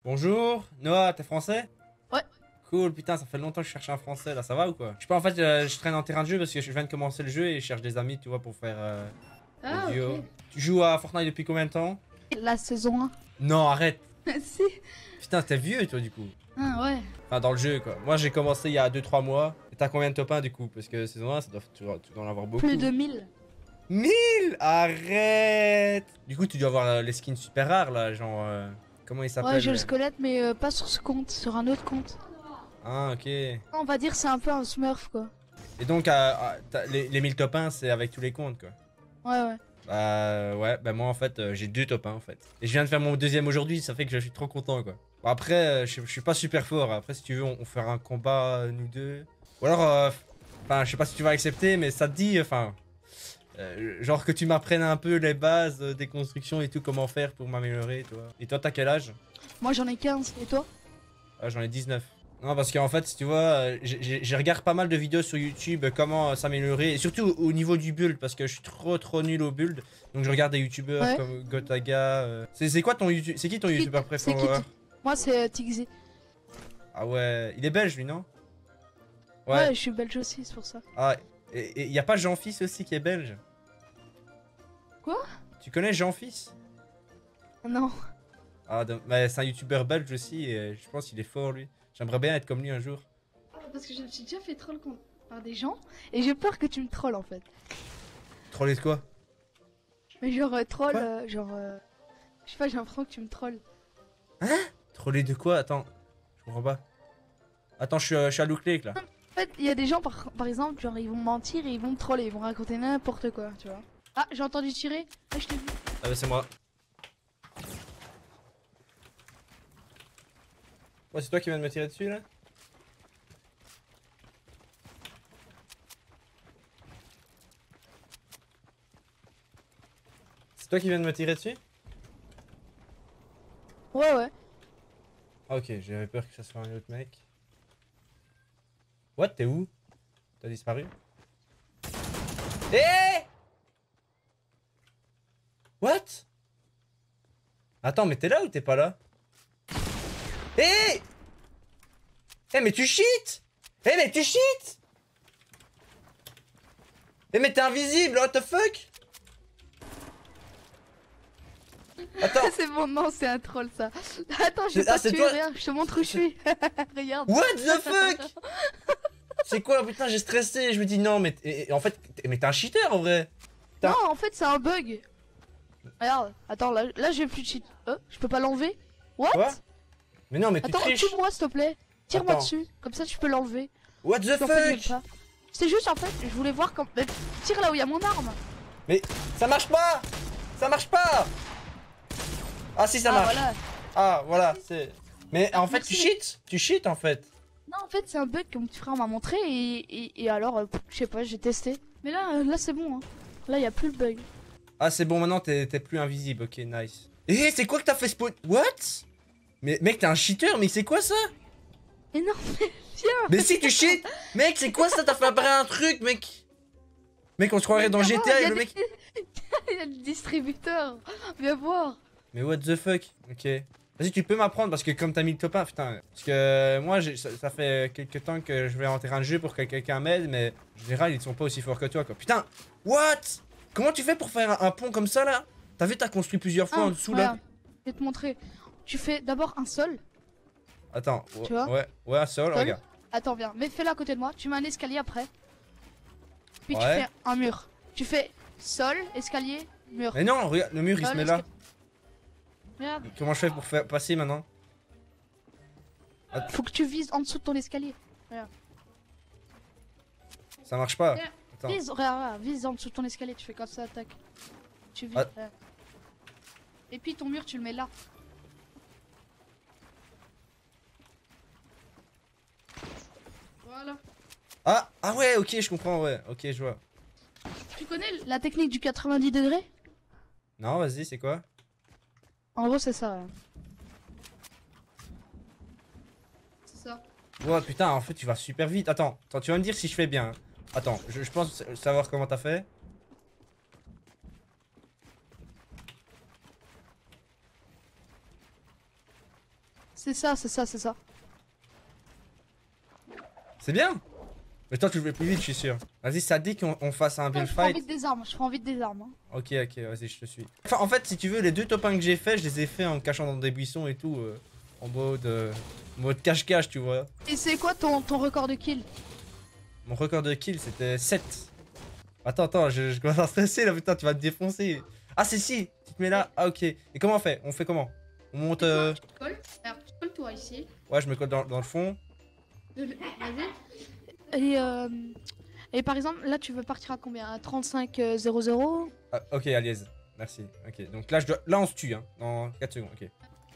Bonjour, Noah, t'es français? Ouais. Cool, putain, ça fait longtemps que je cherche un français là, ça va ou quoi? Je sais pas, en fait, je traîne en terrain de jeu parce que je viens de commencer le jeu et je cherche des amis, tu vois, pour faire des Ah, duos. ok. Tu joues à Fortnite depuis combien de temps? La saison 1. Non, arrête! Si. Putain, t'es vieux toi du coup. Ah, ouais. Enfin, dans le jeu quoi. Moi j'ai commencé il y a 2-3 mois. Et t'as combien de top 1 du coup? Parce que saison 1, tu dois en avoir beaucoup. Plus de 1000. 1000! Arrête! Du coup, tu dois avoir les skins super rares là, genre. Comment il s'appelle? Ouais, j'ai le squelette, mais pas sur ce compte, sur un autre compte. Ah, ok. Et On va dire c'est un peu un smurf, quoi. donc, les 1000 top 1, c'est avec tous les comptes quoi. Ouais, ouais. Bah ouais, bah moi en fait j'ai 2 top 1 en fait. Et je viens de faire mon deuxième aujourd'hui, ça fait que je suis trop content quoi. Bon, après je suis pas super fort, après si tu veux on fera un combat nous deux. Ou alors, enfin je sais pas si tu vas accepter mais ça te dit, enfin, genre que tu m'apprennes un peu les bases des constructions et tout, comment faire pour m'améliorer toi. Et toi t'as quel âge? Moi j'en ai 15, et toi? Ah, j'en ai 19. Non, parce qu'en fait, si tu vois, je regarde pas mal de vidéos sur YouTube, comment s'améliorer, et surtout au niveau du build, parce que je suis trop nul au build. Donc je regarde des youtubeurs Ouais. comme Gotaga. C'est quoi ton YouTube? C'est qui ton youtubeur C'est préféré? qui? Moi c'est Tixi. Ah ouais, il est belge lui, non? Ouais, Ouais. je suis belge aussi, c'est pour ça. Ah, et y a pas Jean-Fils aussi qui est belge? Quoi? Tu connais Jean-Fils? Non. Ah, mais c'est un youtubeur belge aussi, et je pense qu'il est fort lui. J'aimerais bien être comme lui un jour. Parce que je me suis déjà fait troll par des gens, et j'ai peur que tu me trolles en fait. Troller de quoi? Mais genre troll, Quoi? je sais pas, j'ai l'impression que tu me trolles. Troller de quoi? Attends, je comprends pas. Attends, je suis à Louclé là. En fait, il y a des gens par exemple, genre ils vont mentir et ils vont me troller, ils vont raconter n'importe quoi, tu vois. Ah, j'ai entendu tirer. Ah, je t'ai vu. Ah bah c'est moi. Ouais, c'est toi qui viens de me tirer dessus là? C'est toi qui viens de me tirer dessus? Ouais, ouais. Ah ok, j'avais peur que ça soit un autre mec. What? T'es où? T'as disparu? Eh! What? Attends, mais t'es là ou t'es pas là? Eh! Eh mais tu cheats! Eh mais tu cheats! Eh mais t'es invisible, what the fuck? Attends, C'est bon, non, c'est un troll ça. Attends, je vais Ah, pas c'est te tuer, toi. regarde, je te montre où je suis. Regarde. What the fuck? C'est quoi? Putain, j'ai stressé, je me dis non, mais en fait, mais t'es un cheater en vrai. Non, en fait, c'est un bug. Regarde, attends, là j'ai plus de cheat. Je peux pas l'enlever. What? Quoi? Mais non, mais tu Attends, triches. tue-moi s'il te plaît. Tire-moi Attends. dessus, comme ça tu peux l'enlever. What the En fait, j'aime fuck? pas. C'est juste en fait, je voulais voir quand. Mais tire là où il y a mon arme. Mais ça marche pas! Ça marche pas! Ah si, ça Ah marche. voilà. Ah voilà, c'est... Mais en fait, Merci. tu cheats. Tu cheats en fait. Non, en fait, c'est un bug que mon petit frère m'a montré et alors, je sais pas, j'ai testé. Mais là c'est bon. Hein. Là, il y a plus le bug. Ah c'est bon, maintenant t'es plus invisible, ok, nice. Eh, c'est quoi que t'as fait spawn? What? Mais mec, t'es un cheater, mais c'est quoi ça? Mais non, mais viens. Mais si tu cheats! Mec, c'est quoi ça? T'as fait apparaître un truc, mec! Mec, on se croirait dans Viens voir, GTA il y et a le des- mec... Il y a le distributeur. Viens voir. Mais what the fuck? Ok. Vas-y, tu peux m'apprendre parce que comme t'as mis le top 1, putain. Parce que moi, ça fait quelques temps que je vais en terrain de jeu pour que quelqu'un m'aide, mais en général, ils sont pas aussi forts que toi, quoi. Putain! What? Comment tu fais pour faire un pont comme ça, là? T'as vu, t'as construit plusieurs fois en dessous, là? Regarde, je vais te montrer. Tu fais d'abord un sol. Attends. Tu vois? Ouais, un sol, Sol. regarde. Attends, viens. Mais fais-le à côté de moi. Tu mets un escalier après. Puis tu Ouais. fais un mur. Tu fais sol, escalier, mur. Mais non, regarde, le mur, il se Sol, met là. Regarde. Comment je fais pour faire passer maintenant? Faut que tu vises en dessous de ton escalier. Ça marche pas. Viens. Attends. Regarde, vise en dessous de ton escalier. Tu fais comme ça, attaque. Tu vises. Ah. Regarde. Et puis ton mur, tu le mets là. Voilà. Ah ouais, ok, je comprends, ouais. Ok, je vois. Tu connais la technique du 90 degrés? Non, vas-y, c'est quoi? En gros, c'est ça. Ouais. C'est ça. Ouais, putain, en fait, tu vas super vite. Attends, tu vas me dire si je fais bien. Attends, je pense savoir comment t'as fait. C'est ça, c'est ça, c'est ça. C'est bien. Mais toi, tu le fais plus vite, je suis sûr. Vas-y, ça dit qu'on fasse un build Je prends fight. vite des armes, je prends vite des armes. Hein. Ok, vas-y, je te suis. Enfin, en fait, si tu veux, les 2 top 1 que j'ai fait, je les ai fait en me cachant dans des buissons et tout. En mode cache-cache, tu vois. Et c'est quoi ton record de kill? Mon record de kill, c'était 7. Attends, je commence à stresser là, putain, tu vas te défoncer. Ah, si, tu te mets là. Ah, ok. Et comment on fait? On fait comment? On monte. Tu te colles. Alors, tu te colles toi ici. Ouais, je me colle dans le fond. Vas-y. Et par exemple, là tu veux partir à combien? À 35-0-0? Ah, ok, allez, merci. Ok, donc là, là on se tue, hein, dans 4 secondes. Ok.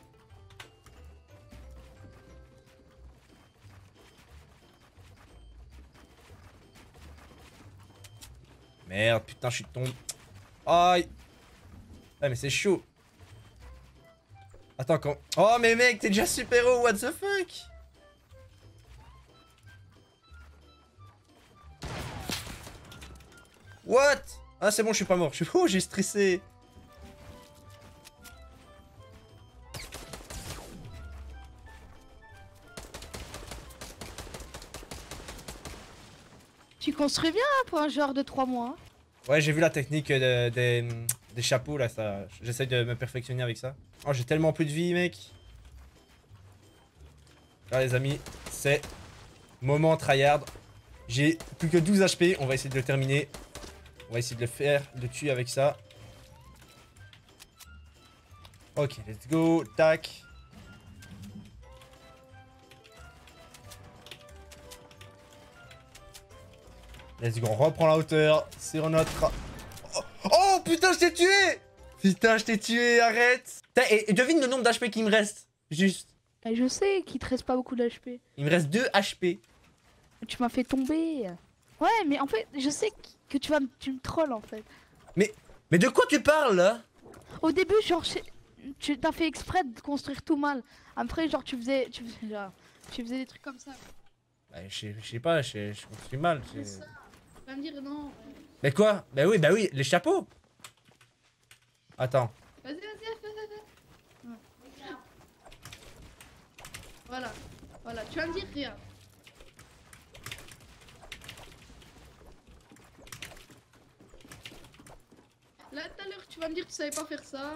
Merde, putain, je suis tombé. Aïe. Ah, mais c'est chaud. Attends, quand. Oh, mais mec, t'es déjà super haut, what the fuck? What? Ah, c'est bon, je suis pas mort. Je suis. Oh, j'ai stressé. Tu construis bien hein, pour un joueur de 3 mois. Hein. Ouais, j'ai vu la technique des chapeaux là, ça. J'essaie de me perfectionner avec ça. Oh, j'ai tellement plus de vie, mec. Là, les amis, c'est moment tryhard. J'ai plus que 12 HP, on va essayer de le terminer. On va essayer de le faire, de le tuer avec ça. Ok, let's go, tac. Let's go, on reprend la hauteur sur notre... Oh putain, je t'ai tué! Putain, je t'ai tué, arrête! Et devine le nombre d'HP qui me reste. Juste. Et je sais qu'il te reste pas beaucoup d'HP. Il me reste 2 HP. Tu m'as fait tomber. Ouais, mais en fait, je sais que tu me trolls en fait. Mais de quoi tu parles là? Au début, genre, tu t'as fait exprès de construire tout mal. Après, genre, tu faisais des trucs comme ça. Bah, je sais pas, je construis mal. C'est ça. Tu vas me dire non. Mais quoi? Bah oui, les chapeaux. Attends. Vas-y. Ouais. Voilà, tu vas me dire rien. Là, tout à l'heure, tu vas me dire que tu savais pas faire ça.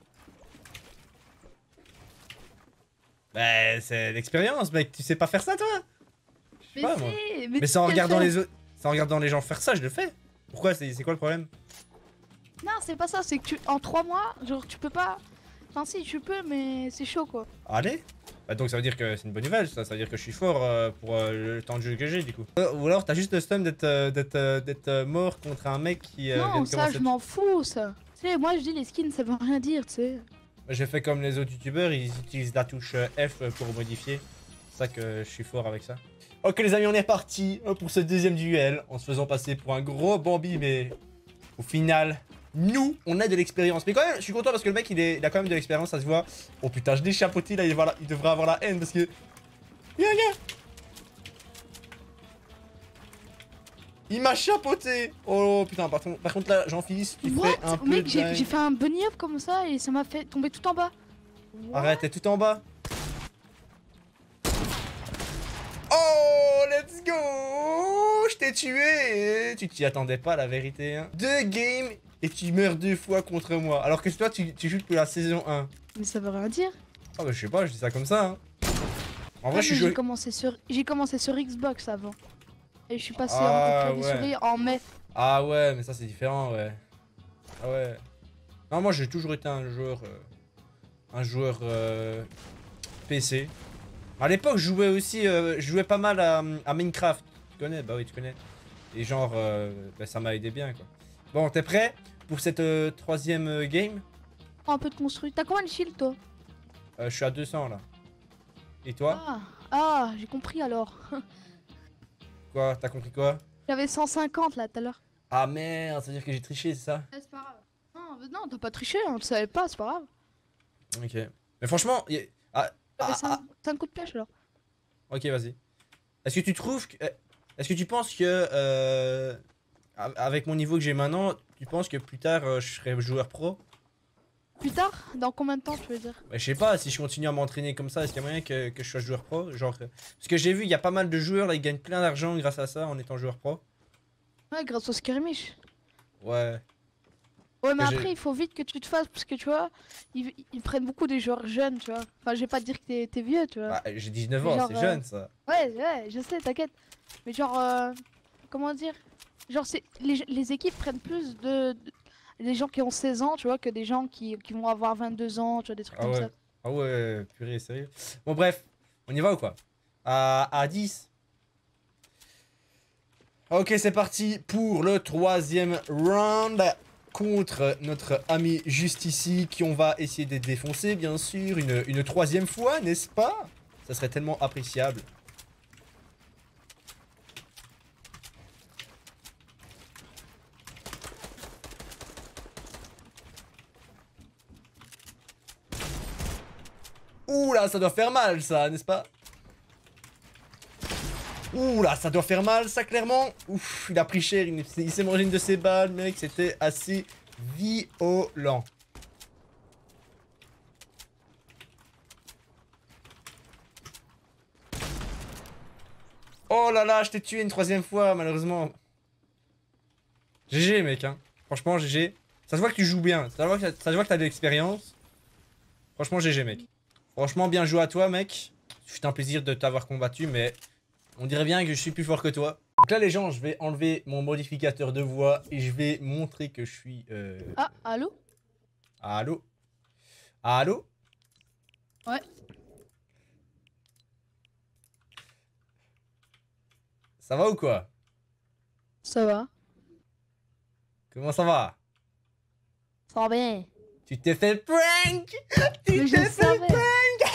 Bah, c'est l'expérience, mec. Tu sais pas faire ça, toi? Je sais pas, moi. Mais tu en sais le regardant faire. les autres, en regardant les gens faire ça, je le fais. Pourquoi? C'est quoi le problème? Non, c'est pas ça, c'est que en 3 mois, genre, tu peux pas. Enfin, si, tu peux, mais c'est chaud quoi. Allez. Bah, donc ça veut dire que c'est une bonne nouvelle, ça veut dire que je suis fort pour le temps de jeu que j'ai du coup. Ou alors t'as juste le stun d'être mort contre un mec qui vient Non, de ça, commencer. je m'en fous, ça. Tu sais, moi, je dis les skins, ça veut rien dire, tu sais. J'ai fait comme les autres youtubeurs, ils utilisent la touche F pour modifier. C'est ça que je suis fort avec ça. Ok les amis, on est parti pour ce deuxième duel en se faisant passer pour un gros Bambi, mais au final, nous, on a de l'expérience. Mais quand même, je suis content parce que le mec, il a quand même de l'expérience, ça se voit. Oh putain, je l'ai chapeauté là, il devrait avoir la haine parce que... Il m'a chapeauté. Oh putain, par contre là, Jean-Fils, tu fais un peu Mec, de j'ai dingue. fait un bunny up comme ça et ça m'a fait tomber tout en bas. Arrête, t'es tout en bas. Oh, let's go. Je t'ai tué. Tu t'y attendais pas, la vérité. Hein. 2 games et tu meurs 2 fois contre moi. Alors que toi, tu joues depuis la saison 1. Mais ça veut rien dire. Ah bah je sais pas, je dis ça comme ça. Hein. En vrai, Ah, je suis mais joué... j'ai commencé sur Xbox avant. Et je suis passé Ah, en clavier ouais. souris en mai. Ah ouais, mais ça c'est différent, ouais. Ah ouais. Non, moi j'ai toujours été un joueur PC. À l'époque, je jouais aussi, je jouais pas mal à Minecraft. Tu connais? Bah oui, tu connais. Et genre, bah, ça m'a aidé bien, quoi. Bon, t'es prêt pour cette 3ème game? Un peu de construit. T'as combien de shield, toi? Je suis à 200 là. Et toi? Ah, j'ai compris alors. Quoi? T'as compris quoi? J'avais 150 là tout à l'heure. Ah merde, ça veut dire que j'ai triché, c'est ça? C'est pas grave. Non, t'as pas triché, hein, tu savais pas, c'est pas grave. Ok. Mais franchement, J'avais 5 coups de pioche alors. ok, vas-y. Est-ce que tu trouves que... Est-ce que tu penses que... avec mon niveau que j'ai maintenant, tu penses que plus tard, je serai joueur pro? Plus tard? Dans combien de temps tu veux dire? Bah, je sais pas, si je continue à m'entraîner comme ça, est-ce qu'il y a moyen que je sois joueur pro? Genre, parce que j'ai vu, il y a pas mal de joueurs, là, ils gagnent plein d'argent grâce à ça en étant joueur pro. Ouais, grâce au skirmish. Ouais. Ouais, mais Que j'ai- après, il faut vite que tu te fasses parce que tu vois, ils prennent beaucoup des joueurs jeunes, tu vois. Enfin, je vais pas te dire que t'es vieux, tu vois. Bah, j'ai 19 Mais ans, genre, c'est jeune ça. Ouais, je sais, t'inquiète. Mais genre, comment dire? Genre, les équipes prennent plus des gens qui ont 16 ans, tu vois, que des gens qui vont avoir 22 ans, tu vois, des trucs Ah comme ouais. ça. Ah ouais, purée, sérieux. Bon, bref, on y va ou quoi? À 10. Ok, c'est parti pour le 3e round contre notre ami juste ici, qui on va essayer de défoncer, bien sûr, une 3e fois, n'est-ce pas? Ça serait tellement appréciable. Ouh là, ça doit faire mal ça, n'est-ce pas? Ouh là, ça doit faire mal ça, clairement. Ouf, il a pris cher, il s'est mangé une de ses balles, mec, c'était assez violent. Oh là là, je t'ai tué une 3e fois, malheureusement. GG, mec, hein. Franchement, GG. Ça se voit que tu joues bien, ça se voit que t'as de l'expérience. Franchement, GG, mec. Franchement, bien joué à toi, mec. C'est un plaisir de t'avoir combattu, mais on dirait bien que je suis plus fort que toi. Donc là, les gens, je vais enlever mon modificateur de voix et je vais montrer que je suis... Ah, allô? Allô? Allô? Ouais. Ça va ou quoi? Ça va? Comment ça va? Ça va bien. Tu t'es fait prank! Tu Mais je t'es fait savais. prank!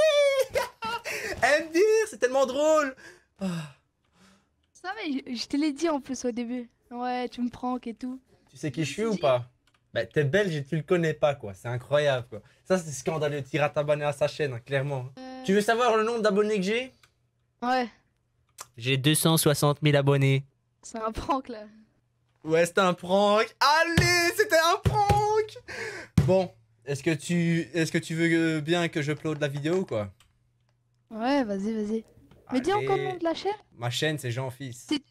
MDR, c'est tellement drôle! Ah. Ça va, je te l'ai dit en plus au début. Ouais, tu me pranks et tout. Tu sais qui je suis ou pas? Bah, t'es belge et tu le connais pas, quoi. C'est incroyable, quoi. Ça, c'est scandaleux. T'iras t'abonner à sa chaîne, hein, clairement. Tu veux savoir le nombre d'abonnés que j'ai? Ouais, J'ai 260 000 abonnés. c'est un prank là. Ouais, c'était un prank. Allez, c'était un prank! Bon, est-ce que tu veux bien que je upload la vidéo ou quoi? Ouais, vas-y. Mais dis encore le nom de la chaîne. Ma chaîne, c'est Jean-Fils. C'est-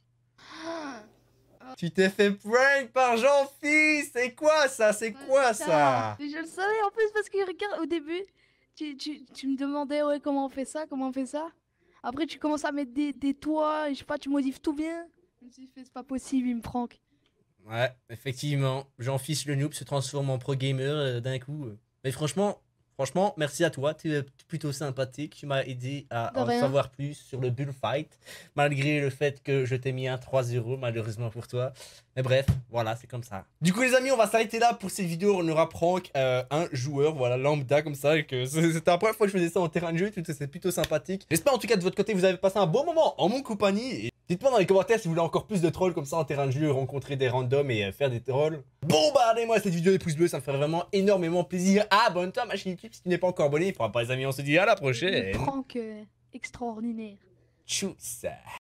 Tu t'es fait prank par Jean-Fils! C'est quoi ça? C'est quoi ça? Mais je le savais en plus parce que regarde, au début, tu me demandais ouais comment on fait ça, comment on fait ça. Après tu commences à mettre des toits, et je sais pas, tu modifies tout bien. Je me suis dit, c'est pas possible, il me prank. Ouais, effectivement, Jean-Fils le noob se transforme en pro gamer d'un coup. Mais franchement, merci à toi, tu es plutôt sympathique, tu m'as aidé à De en rien. savoir plus sur le bullfight, malgré le fait que je t'ai mis un 3-0, malheureusement pour toi. Mais bref, voilà, c'est comme ça. Du coup les amis, on va s'arrêter là pour cette vidéo, on aura prank un joueur, voilà, lambda comme ça, que c'était la première fois que je faisais ça en terrain de jeu, tout c'est plutôt sympathique. J'espère en tout cas de votre côté vous avez passé un bon moment en mon compagnie. Et dites-moi dans les commentaires si vous voulez encore plus de trolls comme ça en terrain de jeu, rencontrer des randoms et faire des trolls. Bombardez-moi cette vidéo des pouces bleus, ça me ferait vraiment énormément plaisir. Abonne-toi à ma chaîne YouTube si tu n'es pas encore abonné. Il faudra pas les amis, on se dit à la Le prochaine. prank extraordinaire. Tchuss.